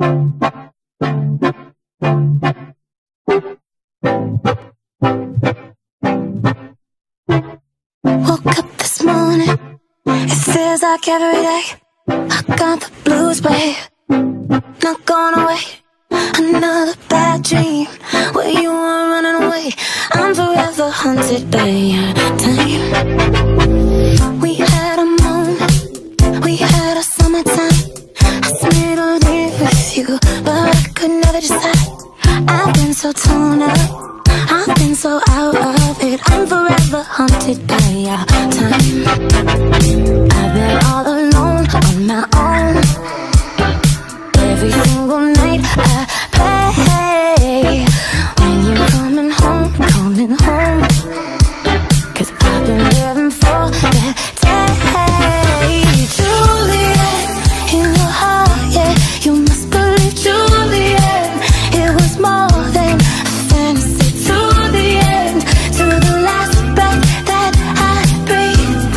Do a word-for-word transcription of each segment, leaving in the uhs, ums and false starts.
Woke up this morning, it feels like every day I got the blues, babe, not going away. Another bad dream where you were running away. I'm forever haunted by your time. We had a moment, we had a summertime. I spent all day with you, but I could never decide. I've been so torn up, I've been so out of it. I'm forever haunted by your time. I've been all alone on my own. Every single night I play when you're coming home, coming home. Cause I've been living for that day. Juliet, in your heart, yeah, you must believe Juliet. It was more than a fantasy. To the end, to the last breath that I breathe,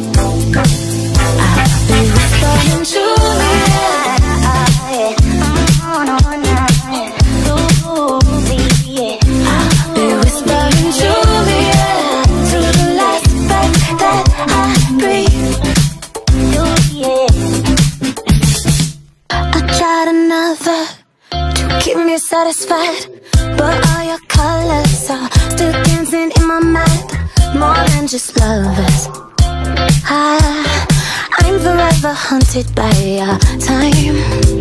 I'll be whispering Juliet. Keep me satisfied, but all your colors are still dancing in my mind. More than just lovers, I, I'm forever haunted by your time.